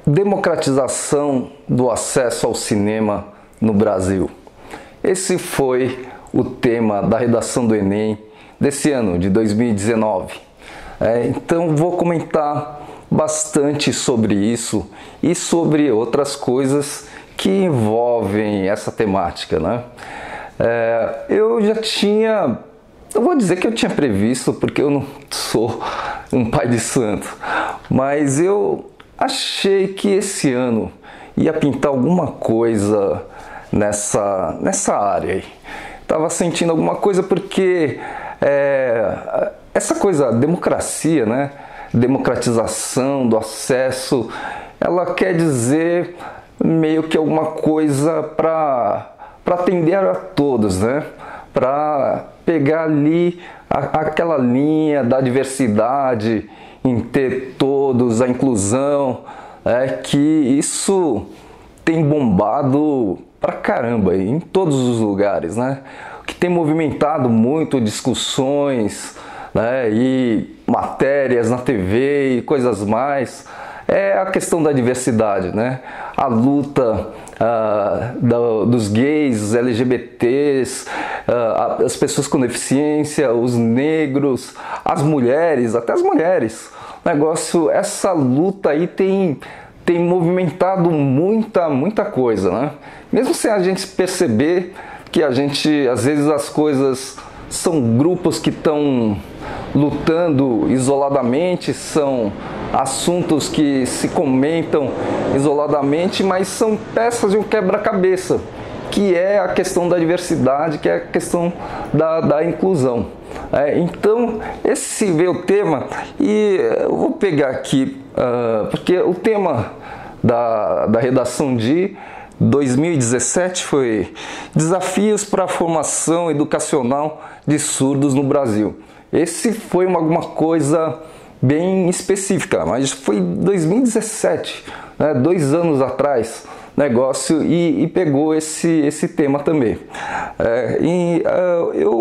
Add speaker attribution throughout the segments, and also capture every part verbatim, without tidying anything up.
Speaker 1: Democratização do acesso ao cinema no Brasil. Esse foi o tema da redação do Enem desse ano, de dois mil e dezenove. É, então vou comentar bastante sobre isso e sobre outras coisas que envolvem essa temática, né? É, eu já tinha, eu vou dizer que eu tinha previsto, porque eu não sou um pai de santo, mas eu achei que esse ano ia pintar alguma coisa nessa, nessa área aí. Tava sentindo alguma coisa porque é, essa coisa, democracia, né? Democratização do acesso, ela quer dizer meio que alguma coisa para para atender a todos, né? Para pegar ali a, aquela linha da diversidade, em ter todos, a inclusão, é que isso tem bombado pra caramba em todos os lugares, né? Que tem movimentado muito discussões, né? E matérias na T V e coisas mais, é a questão da diversidade, né? A luta ah, da, dos gays, os L G B Ts, ah, as pessoas com deficiência, os negros, as mulheres, até as mulheres. O negócio, essa luta aí tem, tem movimentado muita, muita coisa, né? Mesmo sem a gente perceber que a gente, às vezes as coisas são grupos que estão lutando isoladamente, são assuntos que se comentam isoladamente, mas são peças de um quebra-cabeça, que é a questão da diversidade, que é a questão da, da inclusão. É, então, esse veio o tema, e eu vou pegar aqui, uh, porque o tema da, da redação de dois mil e dezessete foi Desafios para a Formação Educacional de Surdos no Brasil. Esse foi uma, alguma coisa bem específica, mas foi dois mil e dezessete, né, dois anos atrás, negócio, e, e pegou esse, esse tema também. É, e uh, eu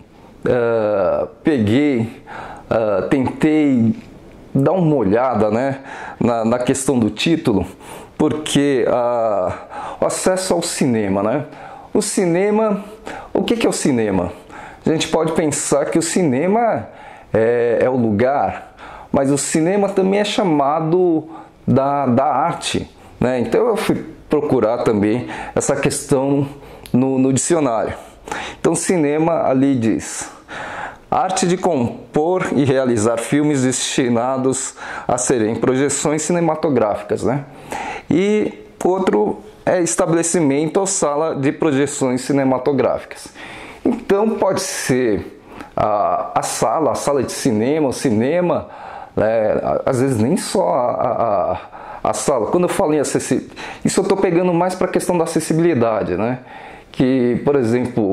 Speaker 1: uh, peguei, uh, tentei dar uma olhada, né, na, na questão do título, porque uh, o acesso ao cinema, né? O cinema, o que, que é o cinema? A gente pode pensar que o cinema é, é o lugar, mas o cinema também é chamado da, da arte, né? Então eu fui procurar também essa questão no, no dicionário. Então cinema ali diz: arte de compor e realizar filmes destinados a serem projeções cinematográficas, né? E outro é estabelecimento ou sala de projeções cinematográficas. Então pode ser a, a sala, a sala de cinema, o cinema, né? Às vezes nem só a, a, a sala. Quando eu falo em acessibilidade, isso eu estou pegando mais para a questão da acessibilidade, né? Que, por exemplo,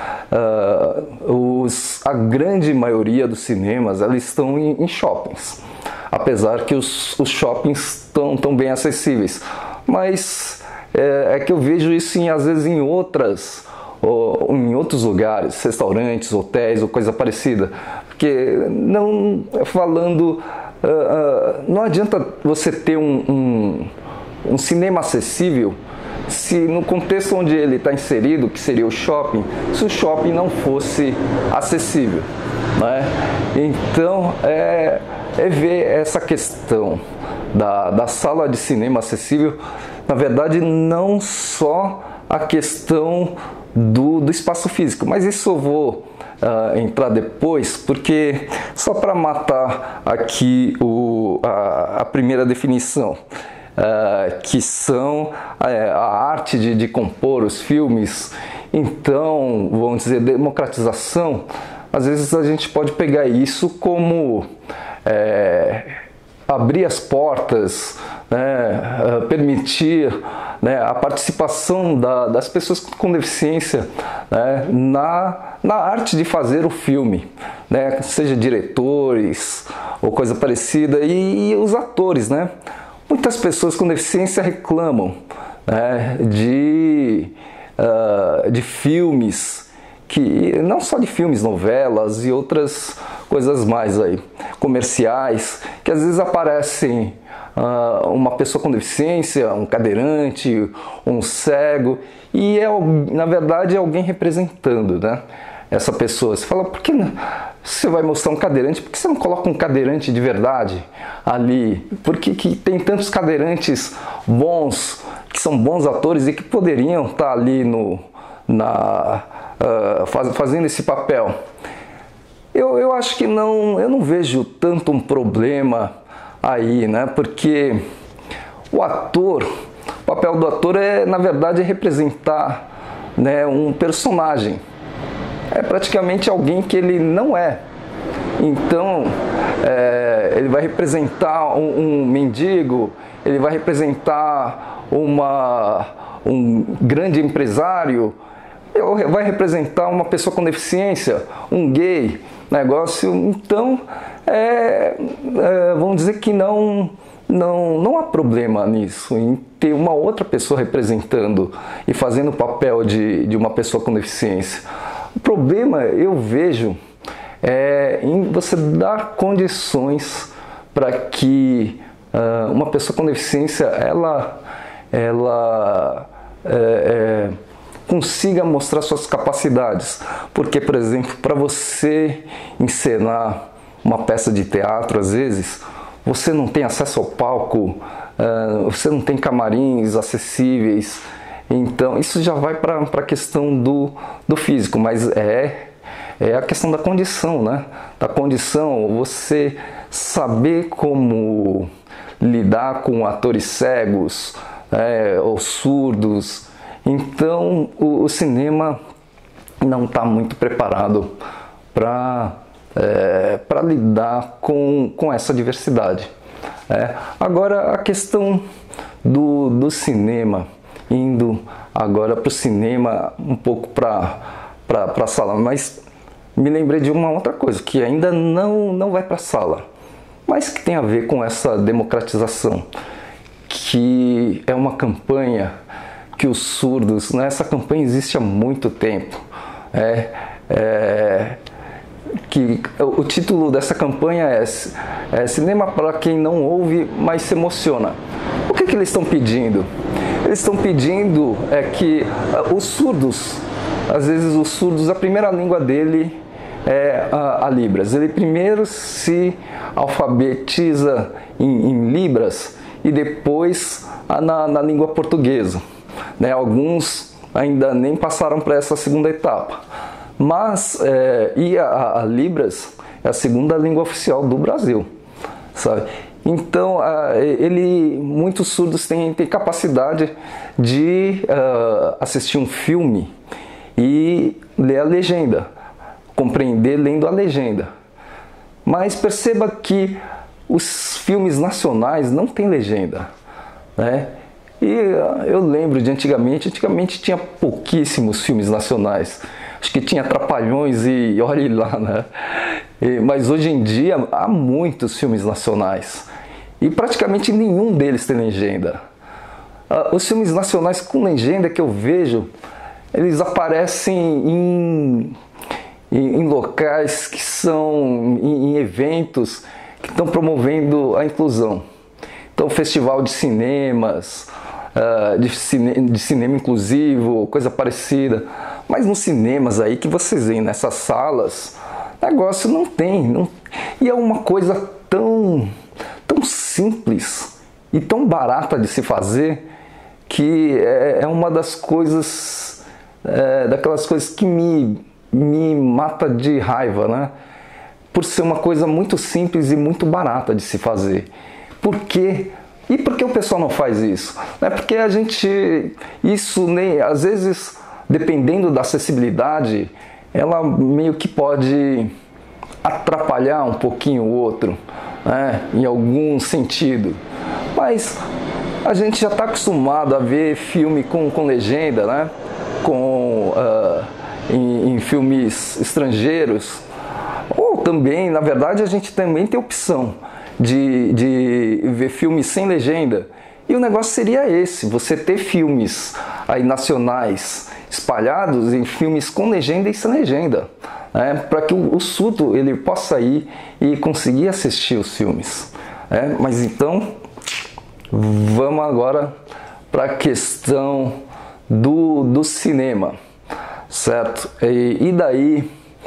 Speaker 1: uh, os, a grande maioria dos cinemas, elas estão em, em shoppings, apesar que os, os shoppings estão tão bem acessíveis, mas é, é que eu vejo isso em, às vezes em outras ou, em outros lugares, restaurantes, hotéis ou coisa parecida, porque não falando uh, uh, não adianta você ter um, um, um cinema acessível se no contexto onde ele está inserido, que seria o shopping, se o shopping não fosse acessível, né? Então é, é ver essa questão da, da sala de cinema acessível, na verdade não só a questão do, do espaço físico, mas isso eu vou uh, entrar depois, porque só para matar aqui o, a, a primeira definição, Uh, que são uh, a arte de, de compor os filmes. Então, vamos dizer, democratização, às vezes a gente pode pegar isso como é, abrir as portas, né, uh, permitir, né, a participação da, das pessoas com deficiência, né, na, na arte de fazer o filme, né, seja diretores ou coisa parecida, e, e os atores, né? Muitas pessoas com deficiência reclamam, né, de, uh, de filmes, que não só de filmes, novelas e outras coisas mais aí, comerciais, que às vezes aparecem uh, uma pessoa com deficiência, um cadeirante, um cego, e é, na verdade é alguém representando, né, essa pessoa. Você fala, por que não? Você vai mostrar um cadeirante, por que você não coloca um cadeirante de verdade ali? Porque que tem tantos cadeirantes bons, que são bons atores e que poderiam estar ali no, na, uh, faz, fazendo esse papel. Eu, eu acho que não, eu não vejo tanto um problema aí, né? Porque o ator, o papel do ator é, na verdade, representar, né, um personagem. É praticamente alguém que ele não é. Então, é, ele vai representar um, um mendigo, ele vai representar uma, um grande empresário, vai representar uma pessoa com deficiência, um gay, negócio. Então, é, é, vamos dizer que não, não, não há problema nisso, em ter uma outra pessoa representando e fazendo o papel de, de uma pessoa com deficiência. O problema, eu vejo, é em você dar condições para que uh, uma pessoa com deficiência ela, ela é, é, consiga mostrar suas capacidades. Porque, por exemplo, para você encenar uma peça de teatro, às vezes, você não tem acesso ao palco, uh, você não tem camarins acessíveis. Então, isso já vai para a questão do, do físico, mas é, é a questão da condição, né? Da condição, você saber como lidar com atores cegos, é, ou surdos. Então, o, o cinema não está muito preparado para é, para lidar com, com essa diversidade. É. Agora, a questão do, do cinema, indo agora para o cinema, um pouco para a sala, mas me lembrei de uma outra coisa, que ainda não, não vai para a sala, mas que tem a ver com essa democratização, que é uma campanha que os surdos, né, essa campanha existe há muito tempo, é, é, que o título dessa campanha é, é Cinema para quem não ouve, mas se emociona. O que, que eles estão pedindo? Eles estão pedindo é que uh, os surdos, às vezes os surdos, a primeira língua dele é a, a Libras. Ele primeiro se alfabetiza em, em Libras e depois a, na, na língua portuguesa. Né? Alguns ainda nem passaram para essa segunda etapa. Mas, é, e a, a Libras é a segunda língua oficial do Brasil, sabe? Então, ele, muitos surdos têm, têm capacidade de uh, assistir um filme e ler a legenda, compreender lendo a legenda. Mas perceba que os filmes nacionais não têm legenda, né? E uh, eu lembro de antigamente, antigamente tinha pouquíssimos filmes nacionais. Acho que tinha Trapalhões e olhe lá, né? E, mas hoje em dia há muitos filmes nacionais e praticamente nenhum deles tem legenda. Uh, os filmes nacionais com legenda que eu vejo, eles aparecem em, em, em locais que são, em, em eventos que estão promovendo a inclusão. Então, festival de cinemas, uh, de, cine, de cinema inclusivo, coisa parecida. Mas nos cinemas aí que vocês veem, nessas salas, negócio não tem. Não... E é uma coisa tão, tão simples e tão barata de se fazer que é, é uma das coisas, é, daquelas coisas que me, me mata de raiva, né? Por ser uma coisa muito simples e muito barata de se fazer. Por quê? E por que o pessoal não faz isso? É porque a gente, isso nem, às vezes, dependendo da acessibilidade, ela meio que pode atrapalhar um pouquinho o outro, né, em algum sentido. Mas a gente já está acostumado a ver filme com, com legenda, né, com, uh, em, em filmes estrangeiros. Ou também, na verdade, a gente também tem opção de, de ver filmes sem legenda. E o negócio seria esse, você ter filmes aí nacionais espalhados em filmes com legenda e sem legenda, né, para que o, o surdo ele possa ir e conseguir assistir os filmes. Né? Mas então, vamos agora para a questão do, do cinema, certo? E, e daí,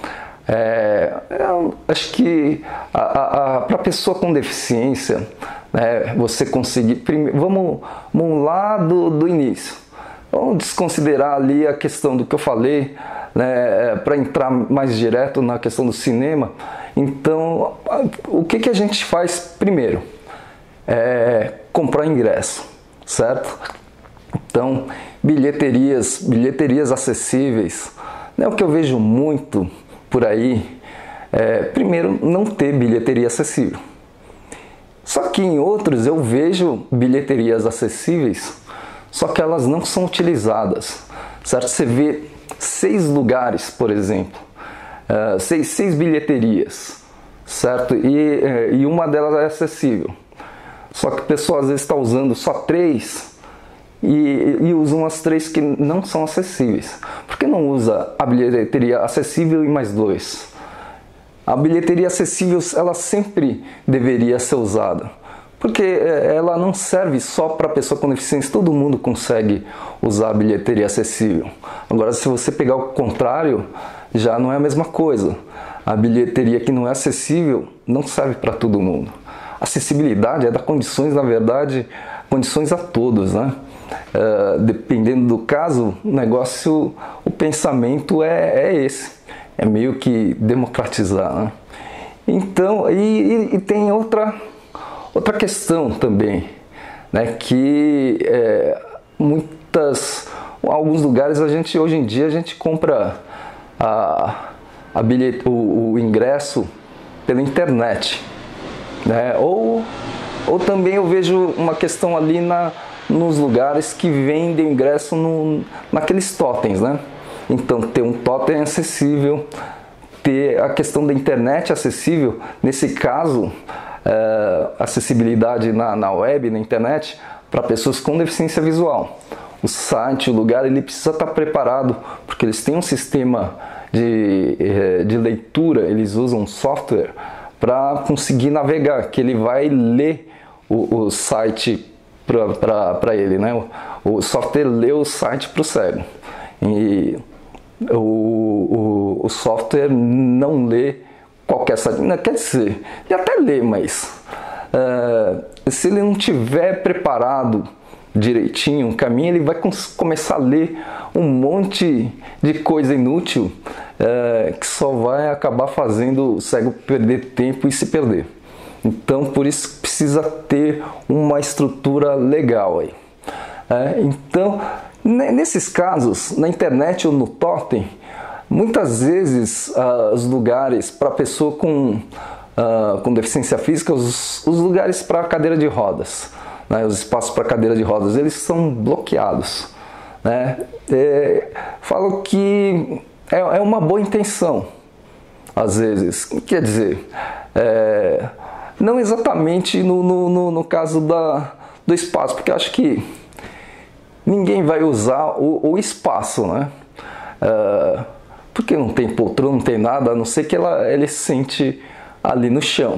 Speaker 1: é, eu acho que para a pessoa com deficiência, né, você conseguir... Primeiro, vamos, vamos lá do, do início. Vamos desconsiderar ali a questão do que eu falei, né, para entrar mais direto na questão do cinema. Então, o que, que a gente faz primeiro? É comprar ingresso, certo? Então, bilheterias, bilheterias acessíveis, né, o que eu vejo muito por aí é, primeiro, não ter bilheteria acessível. Só que em outros eu vejo bilheterias acessíveis, só que elas não são utilizadas, certo? Você vê seis lugares, por exemplo, uh, seis, seis bilheterias, certo? E, uh, e uma delas é acessível. Só que a pessoa às vezes está usando só três e, e usam as três que não são acessíveis. Por que não usa a bilheteria acessível e mais dois? A bilheteria acessível, ela sempre deveria ser usada, porque ela não serve só para pessoa com deficiência, todo mundo consegue usar a bilheteria acessível. Agora, se você pegar o contrário, já não é a mesma coisa. A bilheteria que não é acessível não serve para todo mundo. Acessibilidade é dar condições, na verdade, condições a todos, né? Uh, dependendo do caso, o negócio, o pensamento é, é esse. É meio que democratizar, né? Então, e, e tem outra, outra questão também, né? Que é, muitas, alguns lugares a gente, hoje em dia, a gente compra a, a bilhete, o, o ingresso pela internet, né? Ou, ou também eu vejo uma questão ali na, nos lugares que vendem ingresso no, naqueles totens, né? Então, ter um totem acessível, ter a questão da internet acessível, nesse caso, é, acessibilidade na, na web, na internet, para pessoas com deficiência visual. O site, o lugar, ele precisa estar preparado, porque eles têm um sistema de, de leitura, eles usam um software para conseguir navegar, que ele vai ler o, o site para ele, né? O, o software lê o site para o cego. E o, o, o software não lê qualquer site, não, quer dizer, ele até lê, mas uh, se ele não tiver preparado direitinho o caminho, ele vai começar a ler um monte de coisa inútil uh, que só vai acabar fazendo o cego perder tempo e se perder. Então, por isso precisa ter uma estrutura legal aí. É, então, nesses casos, na internet ou no totem, muitas vezes uh, os lugares para pessoa com, uh, com deficiência física, os, os lugares para cadeira de rodas, né, os espaços para cadeira de rodas, eles são bloqueados. Né? É, falo que é, é uma boa intenção, às vezes. Quer dizer, é, não exatamente no, no, no, no caso da, do espaço, porque eu acho que ninguém vai usar o, o espaço, né? Uh, porque não tem poltrona, não tem nada, a não ser que ela, ele sente ali no chão.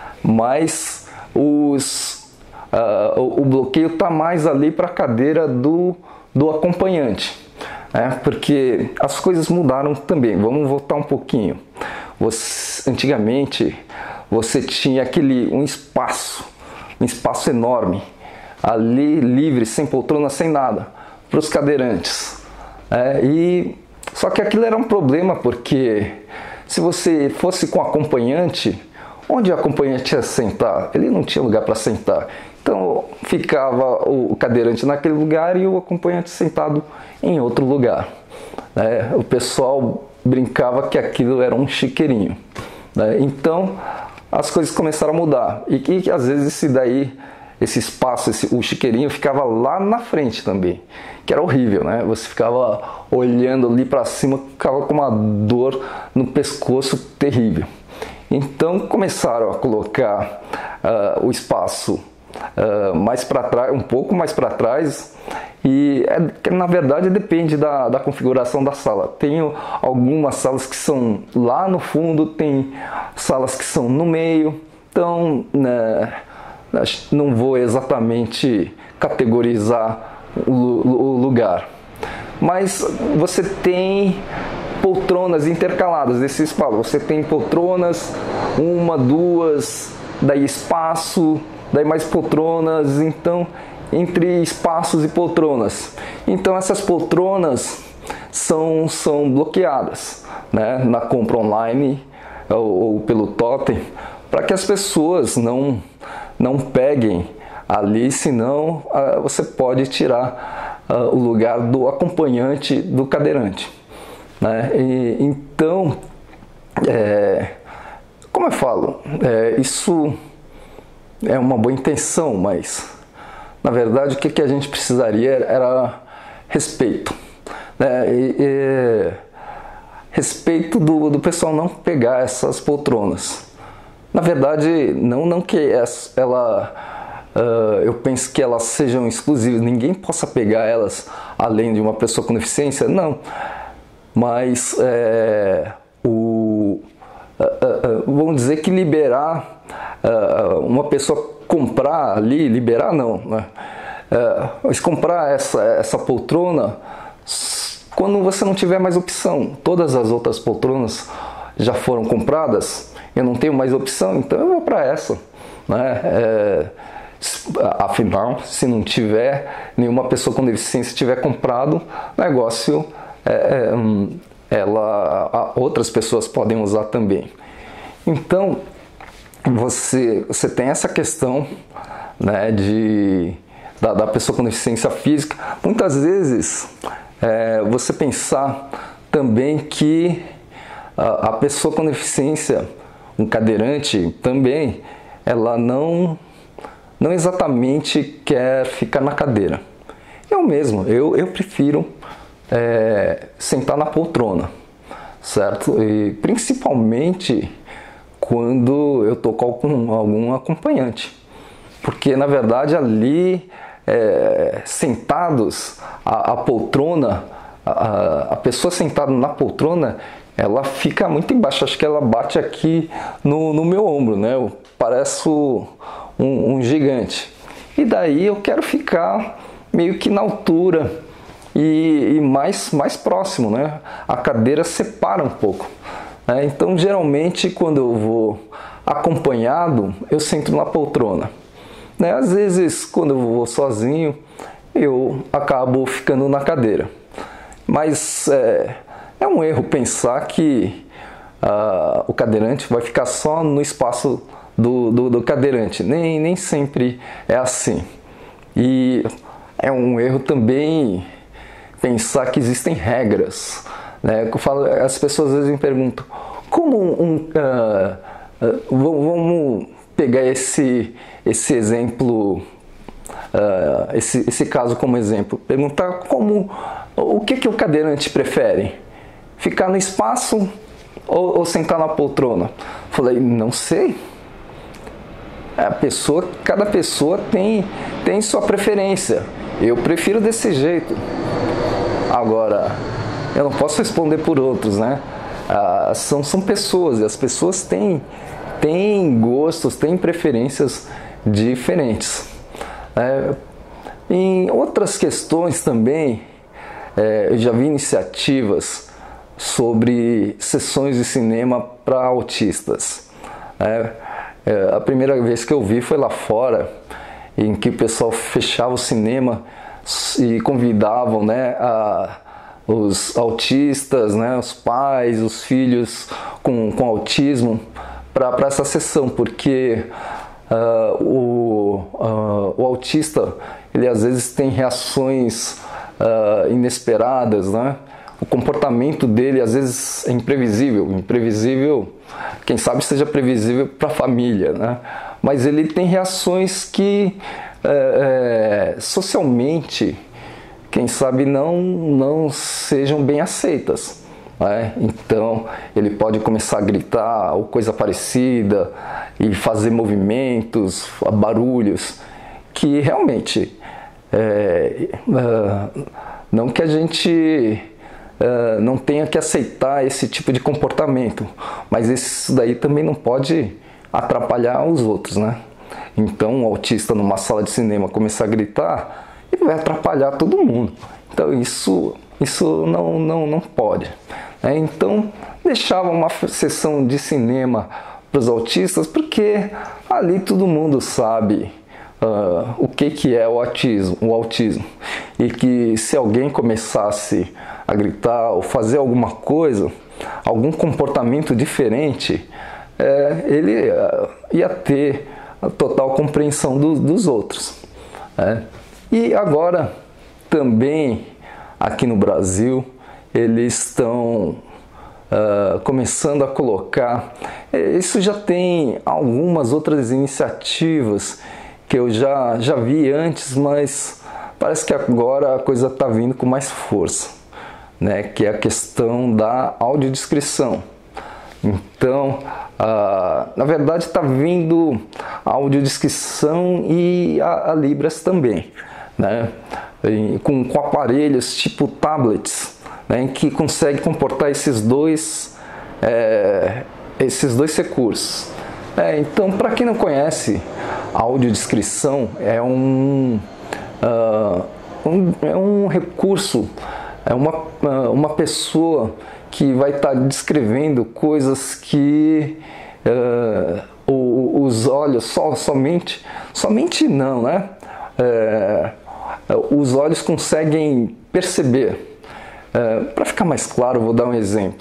Speaker 1: Mas os, uh, o, o bloqueio está mais ali para a cadeira do, do acompanhante. Né? Porque as coisas mudaram também. Vamos voltar um pouquinho. Você, antigamente, você tinha aquele, um espaço, um espaço enorme, ali livre, sem poltrona, sem nada, para os cadeirantes. É, e, só que aquilo era um problema, porque se você fosse com acompanhante, onde o acompanhante ia sentar? Ele não tinha lugar para sentar. Então ficava o cadeirante naquele lugar e o acompanhante sentado em outro lugar. É, o pessoal brincava que aquilo era um chiqueirinho. Né? Então as coisas começaram a mudar. E que às vezes esse daí... Esse espaço, esse, o chiqueirinho ficava lá na frente também, que era horrível, né? Você ficava olhando ali para cima, ficava com uma dor no pescoço terrível. Então começaram a colocar uh, o espaço uh, mais para trás, um pouco mais para trás, e é, na verdade depende da, da configuração da sala. Tem algumas salas que são lá no fundo, tem salas que são no meio, então... Né, não vou exatamente categorizar o, o lugar, mas você tem poltronas intercaladas desse espaço. Você tem poltronas, uma, duas, daí espaço, daí mais poltronas, então entre espaços e poltronas. Então essas poltronas são, são bloqueadas, né, na compra online ou, ou pelo totem, para que as pessoas não, não peguem ali, senão uh, você pode tirar uh, o lugar do acompanhante do cadeirante, né? E, então, é, como eu falo, é, isso é uma boa intenção, mas na verdade o que, que a gente precisaria era respeito, né? E, e, respeito do, do pessoal não pegar essas poltronas. Na verdade, não, não que ela, uh, eu penso que elas sejam exclusivas, ninguém possa pegar elas além de uma pessoa com deficiência, não. Mas é, o, uh, uh, uh, vamos dizer que liberar, uh, uma pessoa comprar ali, liberar não, né? Uh, mas comprar essa, essa poltrona quando você não tiver mais opção. Todas as outras poltronas já foram compradas, eu não tenho mais opção, então eu vou para essa, né? É, afinal, se não tiver nenhuma pessoa com deficiência tiver comprado, o negócio é, é, ela, outras pessoas podem usar também. Então você, você tem essa questão, né, de, da, da pessoa com deficiência física. Muitas vezes é, você pensar também que a, a pessoa com deficiência, um cadeirante também, ela não, não exatamente quer ficar na cadeira. Eu mesmo, eu, eu prefiro é, sentar na poltrona, certo? E principalmente quando eu estou com algum acompanhante, porque na verdade ali, é, sentados, a, a poltrona, a, a pessoa sentada na poltrona, ela fica muito embaixo, acho que ela bate aqui no, no meu ombro, né? Eu pareço um, um gigante. E daí eu quero ficar meio que na altura e, e mais, mais próximo, né? A cadeira separa um pouco, né? Então geralmente quando eu vou acompanhado, eu sento na poltrona, né? Às vezes quando eu vou sozinho, eu acabo ficando na cadeira. Mas é, é um erro pensar que uh, o cadeirante vai ficar só no espaço do, do, do cadeirante. Nem, nem sempre é assim. E é um erro também pensar que existem regras, né? Eu falo, as pessoas às vezes me perguntam, como um... Uh, uh, vamos pegar esse, esse exemplo, uh, esse, esse caso como exemplo. Perguntar como, o que, que o cadeirante prefere? Ficar no espaço ou, ou sentar na poltrona? Falei, não sei. A pessoa, cada pessoa tem, tem sua preferência. Eu prefiro desse jeito. Agora, eu não posso responder por outros, né? Ah, são, são pessoas, e as pessoas têm, têm gostos, têm preferências diferentes. É, em outras questões também, é, eu já vi iniciativas sobre sessões de cinema para autistas. É, é, a primeira vez que eu vi foi lá fora, em que o pessoal fechava o cinema e convidavam, né, a, os autistas, né, os pais, os filhos com, com autismo para essa sessão, porque uh, o, uh, o autista, ele às vezes tem reações uh, inesperadas, né? O comportamento dele às vezes é imprevisível, imprevisível, quem sabe seja previsível para a família, né? Mas ele tem reações que é, é, socialmente, quem sabe não, não sejam bem aceitas, né? Então ele pode começar a gritar ou coisa parecida e fazer movimentos, barulhos, que realmente é, é, não que a gente Uh, não tenha que aceitar esse tipo de comportamento, mas isso daí também não pode atrapalhar os outros, né? Então um autista numa sala de cinema começar a gritar, ele vai atrapalhar todo mundo. Então isso, isso não, não, não pode. É, então deixava uma sessão de cinema para os autistas, porque ali todo mundo sabe uh, o que, que é o autismo, o autismo. E que se alguém começasse a gritar ou fazer alguma coisa, algum comportamento diferente, é, ele uh, ia ter a total compreensão do, dos outros. É. E agora também aqui no Brasil eles estão uh, começando a colocar, isso já tem algumas outras iniciativas que eu já, já vi antes, mas parece que agora a coisa está vindo com mais força, né? Que é a questão da audiodescrição. Então, uh, na verdade está vindo a audiodescrição e a, a Libras também, né? E, com, com aparelhos tipo tablets, né? Que consegue comportar esses dois, é, esses dois recursos. É, então, para quem não conhece, a audiodescrição é um, uh, um, é um recurso, é uma, uh, uma pessoa que vai estar tá descrevendo coisas que uh, os olhos, só, somente, somente não, né? É, os olhos conseguem perceber. É, para ficar mais claro, vou dar um exemplo.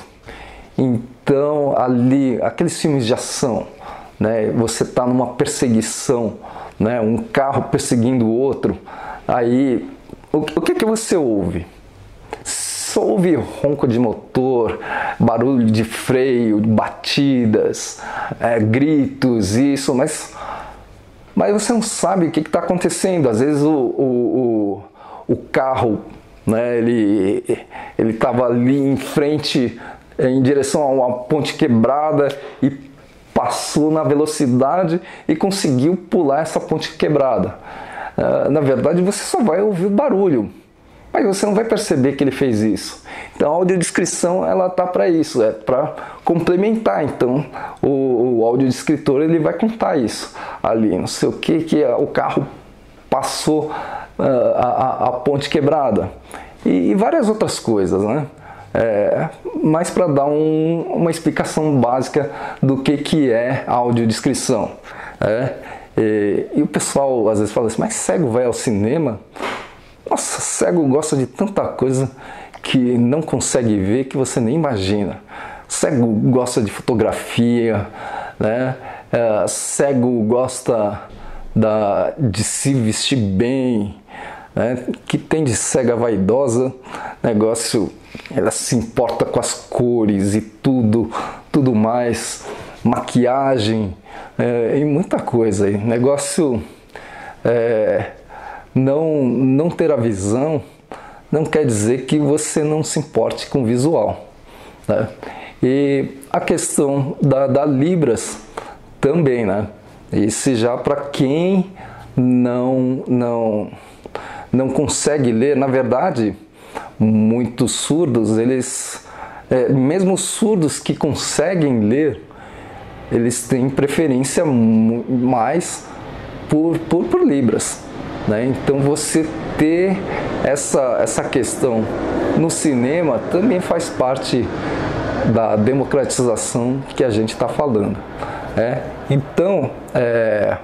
Speaker 1: Então, ali, aqueles filmes de ação, né? Você está numa perseguição, né? Um carro perseguindo o outro, aí o, o que, que você ouve? Só ouve ronco de motor, barulho de freio, batidas, é, gritos, isso, mas, mas você não sabe o que está acontecendo. Às vezes o, o, o, o carro, né, ele ele estava ali em frente, em direção a uma ponte quebrada e passou na velocidade e conseguiu pular essa ponte quebrada. Uh, na verdade, você só vai ouvir o barulho, mas você não vai perceber que ele fez isso. Então a audiodescrição ela tá para isso, é para complementar. Então o, o audiodescritor ele vai contar isso ali, não sei o que que o carro passou uh, a, a ponte quebrada e, e várias outras coisas, né? É, mas para dar um, uma explicação básica do que que é a audiodescrição. É, e, e o pessoal às vezes fala assim, mas cego vai ao cinema? Nossa, cego gosta de tanta coisa que não consegue ver, que você nem imagina. Cego gosta de fotografia, né? É, cego gosta da, de se vestir bem, né? Que tem de cega vaidosa, negócio, ela se importa com as cores e tudo, tudo mais, maquiagem, é, e muita coisa aí. Negócio... É, Não, não ter a visão não quer dizer que você não se importe com o visual, né? E a questão da, da Libras também, né? Esse já para quem não, não, não consegue ler, na verdade, muitos surdos, eles, é, mesmo os surdos que conseguem ler, eles têm preferência mais por, por, por Libras. Né? Então você ter essa, essa questão no cinema também faz parte da democratização que a gente está falando. Né? Então, é,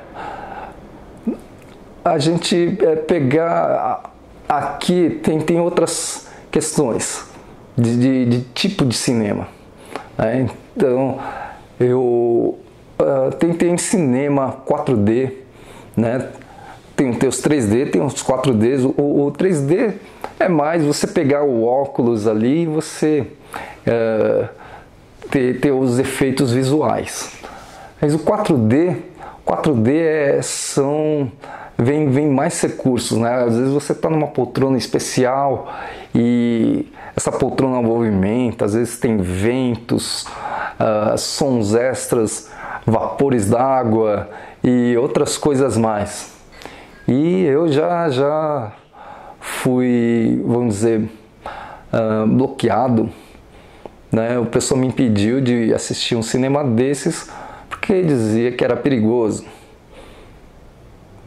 Speaker 1: a gente é, pegar aqui, tem, tem outras questões de, de, de tipo de cinema. Né? Então, eu uh, tentei em cinema quatro D, né? Tem, tem os três D, tem os quatro D. O, o três D é mais você pegar o óculos ali e você é, ter, ter os efeitos visuais. Mas o quatro D, quatro D é, são, vem, vem mais recursos, né? Às vezes você está numa poltrona especial e essa poltrona movimenta, às vezes tem ventos, uh, sons extras, vapores d'água e outras coisas mais. E eu já, já fui, vamos dizer, uh, bloqueado, né? O pessoal me impediu de assistir um cinema desses porque dizia que era perigoso.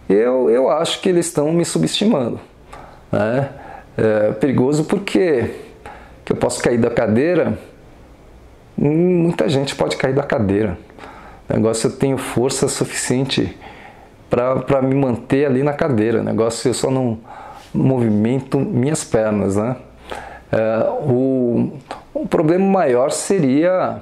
Speaker 1: eu, eu acho que eles estão me subestimando, né? É perigoso porque que eu posso cair da cadeira, muita gente pode cair da cadeira. O negócio, eu tenho força suficiente para me manter ali na cadeira. O negócio, eu só não movimento minhas pernas, né? É, o, o problema maior seria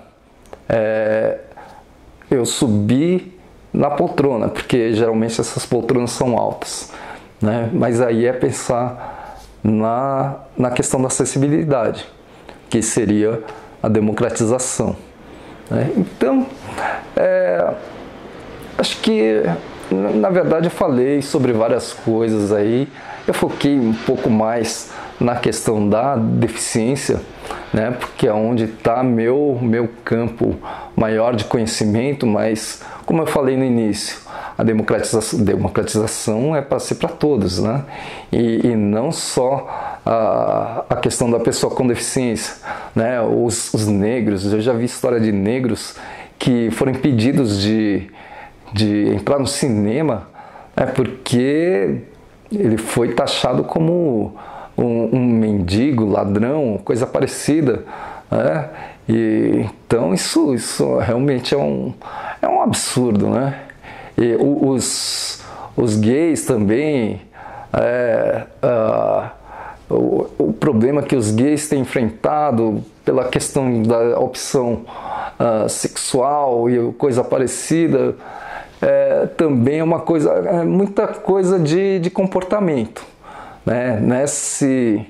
Speaker 1: é, eu subir na poltrona, porque geralmente essas poltronas são altas, né? Mas aí é pensar na, na questão da acessibilidade, que seria a democratização, né? Então, é, acho que, na verdade, eu falei sobre várias coisas aí. Eu foquei um pouco mais na questão da deficiência, né? Porque é onde está meu, meu campo maior de conhecimento, mas, como eu falei no início, a democratização, democratização é para ser para todos, né? E, e não só a, a questão da pessoa com deficiência, né? Os, os negros, eu já vi história de negros que foram impedidos de, de entrar no cinema, né? Porque ele foi taxado como um, um mendigo, ladrão, coisa parecida, né? E, então isso, isso realmente é um, é um absurdo, né? E os, os gays também, é, uh, o, o problema que os gays têm enfrentado pela questão da opção uh, sexual e coisa parecida, é, também é uma coisa, é muita coisa de, de comportamento, né? Nesse,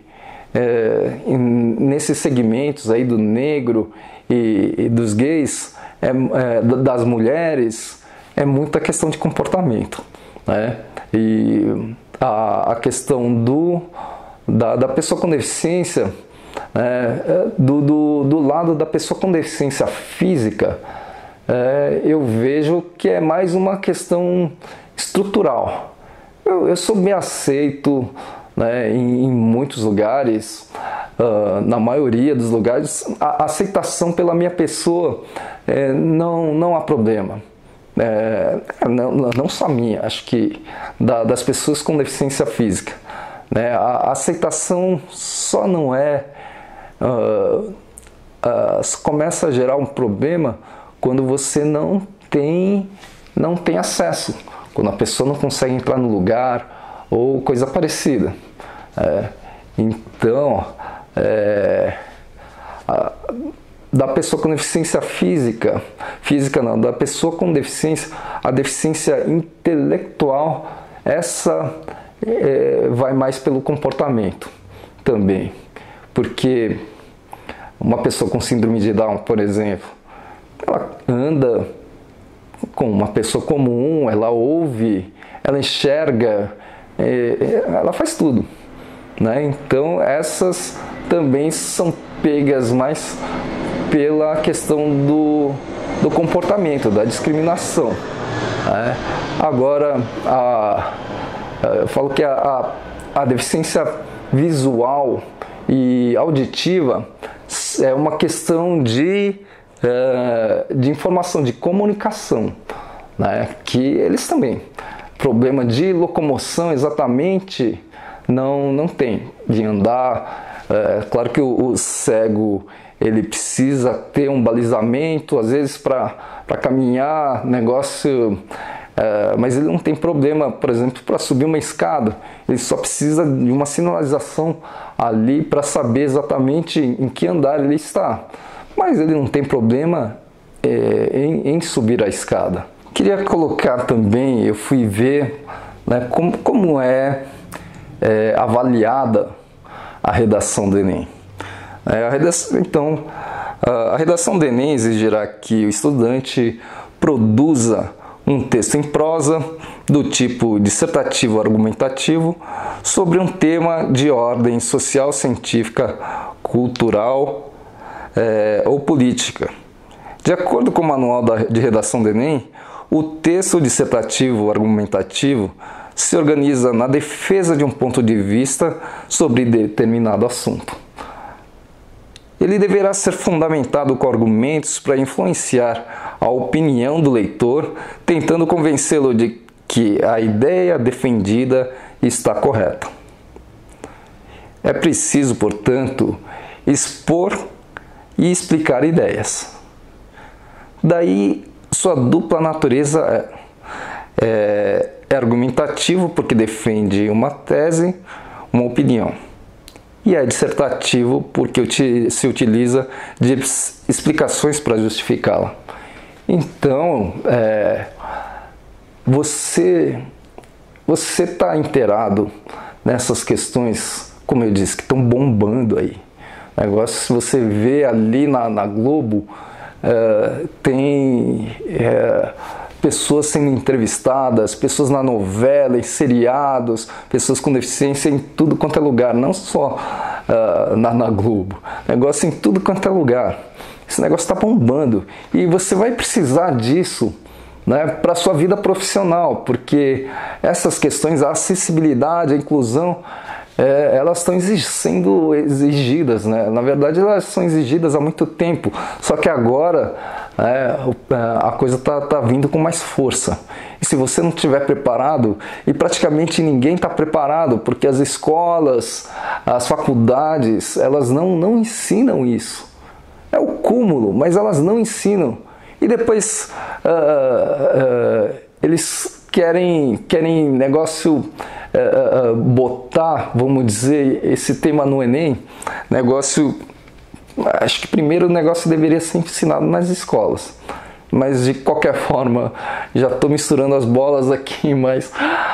Speaker 1: é, em, nesses segmentos aí do negro e, e dos gays, é, é, das mulheres, é muita questão de comportamento, né? E a, a questão do, da, da pessoa com deficiência, é, do, do, do lado da pessoa com deficiência física, é, eu vejo que é mais uma questão estrutural. Eu, eu sou bem aceito, né, em, em muitos lugares, uh, na maioria dos lugares, a, a aceitação pela minha pessoa, é, não, não há problema. É, não, não só minha, acho que da, das pessoas com deficiência física, né? A, a aceitação só não é, uh, uh, começa a gerar um problema quando você não tem, não tem acesso, quando a pessoa não consegue entrar no lugar ou coisa parecida. É, então, é, a, da pessoa com deficiência física, física não, da pessoa com deficiência, a deficiência intelectual, essa é, vai mais pelo comportamento também, porque uma pessoa com síndrome de Down, por exemplo, ela anda como uma pessoa comum, ela ouve, ela enxerga, é, ela faz tudo, né? Então essas também são pegas mais pela questão do, do comportamento, da discriminação, né? Agora, a, eu falo que a, a, a deficiência visual e auditiva é uma questão de, é, de informação, de comunicação, né? Que eles também, problema de locomoção exatamente não, não tem, de andar, é, claro que o, o cego, ele precisa ter um balizamento, às vezes para caminhar, negócio, é, mas ele não tem problema, por exemplo, para subir uma escada, ele só precisa de uma sinalização ali para saber exatamente em que andar ele está, mas ele não tem problema é, em, em subir a escada. Queria colocar também, eu fui ver, né, como, como é, é avaliada a redação do Enem. É, a redação, então, a redação do Enem exigirá que o estudante produza um texto em prosa do tipo dissertativo argumentativo sobre um tema de ordem social, científica, cultural é, ou política. De acordo com o manual de redação do Enem, o texto dissertativo argumentativo se organiza na defesa de um ponto de vista sobre determinado assunto. Ele deverá ser fundamentado com argumentos para influenciar a opinião do leitor, tentando convencê-lo de que a ideia defendida está correta. É preciso, portanto, expor e explicar ideias. Daí, sua dupla natureza é, é, é argumentativo porque defende uma tese, uma opinião. E é dissertativo porque se utiliza de explicações para justificá-la. Então, é, você você está inteirado nessas questões, como eu disse, que estão bombando aí. Negócio, se você vê ali na, na Globo, é, tem é, pessoas sendo entrevistadas, pessoas na novela, em seriados, pessoas com deficiência em tudo quanto é lugar, não só uh, na, na Globo, negócio em tudo quanto é lugar. Esse negócio está bombando e você vai precisar disso, né, para a sua vida profissional, porque essas questões, a acessibilidade, a inclusão, é, elas estão sendo exigidas, né? Na verdade elas são exigidas há muito tempo, só que agora é, a coisa está tá vindo com mais força. E se você não estiver preparado, e praticamente ninguém está preparado, porque as escolas, as faculdades, elas não, não ensinam isso. É o cúmulo, mas elas não ensinam. E depois uh, uh, eles querem, querem negócio, uh, uh, botar, vamos dizer, esse tema no Enem, negócio, acho que primeiro o negócio deveria ser ensinado nas escolas. Mas de qualquer forma, já estou misturando as bolas aqui, mas...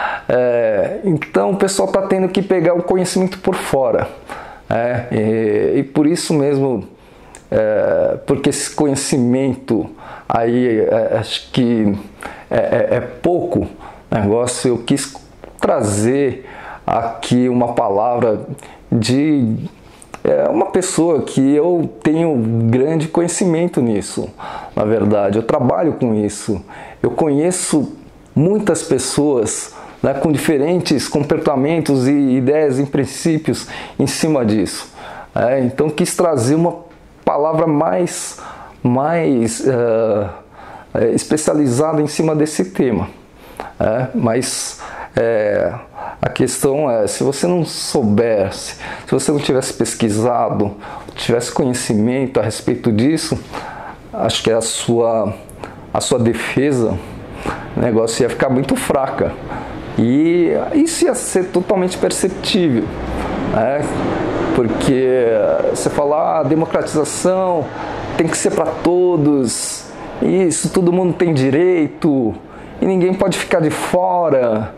Speaker 1: É, então o pessoal está tendo que pegar o conhecimento por fora. É, e, e por isso mesmo... É, porque esse conhecimento aí é, acho que é, é, é pouco negócio. Eu quis trazer aqui uma palavra de é, uma pessoa que eu tenho grande conhecimento nisso. Na verdade, eu trabalho com isso, eu conheço muitas pessoas, né, com diferentes comportamentos e ideias e princípios em cima disso. É, então quis trazer uma palavra mais, mais uh, especializada em cima desse tema. É, mas é, a questão é, se você não soubesse, se você não tivesse pesquisado, tivesse conhecimento a respeito disso, acho que a sua, a sua defesa, o negócio ia ficar muito fraca. E isso ia ser totalmente perceptível. Né? Porque você fala, ah, democratização tem que ser para todos, isso, todo mundo tem direito, e ninguém pode ficar de fora.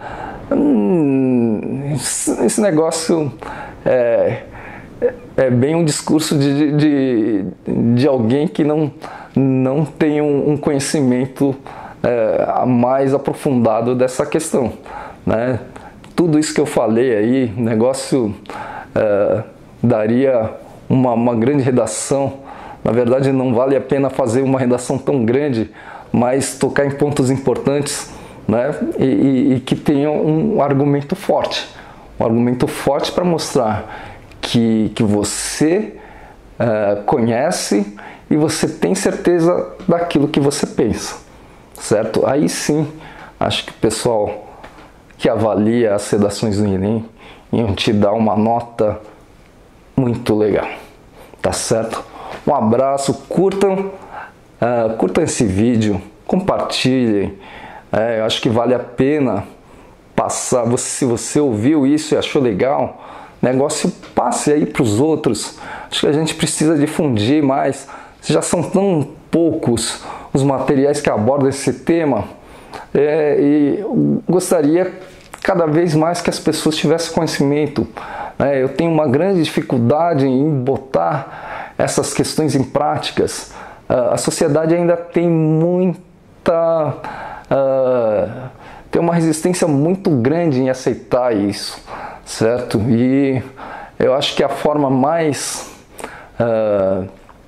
Speaker 1: Hum, esse negócio é, é bem um discurso de, de, de alguém que não, não tem um, um conhecimento é, mais aprofundado dessa questão. Né? Tudo isso que eu falei aí, negócio... É, daria uma, uma grande redação. Na verdade não vale a pena fazer uma redação tão grande, mas tocar em pontos importantes, né? e, e, e que tenham um argumento forte, um argumento forte para mostrar que, que você uh, conhece e você tem certeza daquilo que você pensa, certo? Aí sim, acho que o pessoal que avalia as redações do Enem iam te dar uma nota muito legal, tá certo? Um abraço, curtam, uh, curtam esse vídeo, compartilhem. É, eu acho que vale a pena passar. Você, se você ouviu isso e achou legal, negócio, passe aí para os outros. Acho que a gente precisa difundir mais. Já são tão poucos os materiais que abordam esse tema, é, e eu gostaria cada vez mais que as pessoas tivessem conhecimento. Eu tenho uma grande dificuldade em botar essas questões em práticas. A sociedade ainda tem muita... Uh, tem uma resistência muito grande em aceitar isso, certo? E eu acho que a forma mais uh,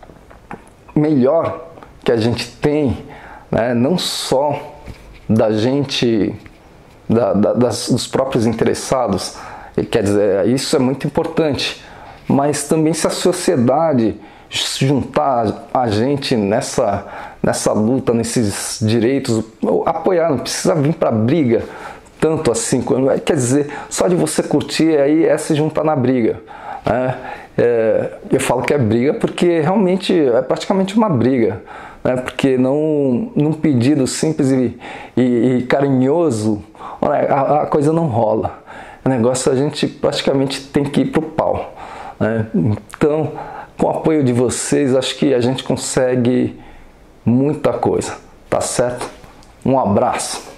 Speaker 1: melhor que a gente tem, né, não só da gente, da, da, das, dos próprios interessados, quer dizer, isso é muito importante, mas também se a sociedade juntar a gente nessa, nessa luta, nesses direitos, apoiar, não precisa vir para briga tanto assim, quer dizer, só de você curtir aí é se juntar na briga. É, é, eu falo que é briga porque realmente é praticamente uma briga, né? Porque não, num pedido simples e, e, e carinhoso, a, a coisa não rola. O negócio a gente praticamente tem que ir pro pau, né? Então, com o apoio de vocês, acho que a gente consegue muita coisa, tá certo? Um abraço!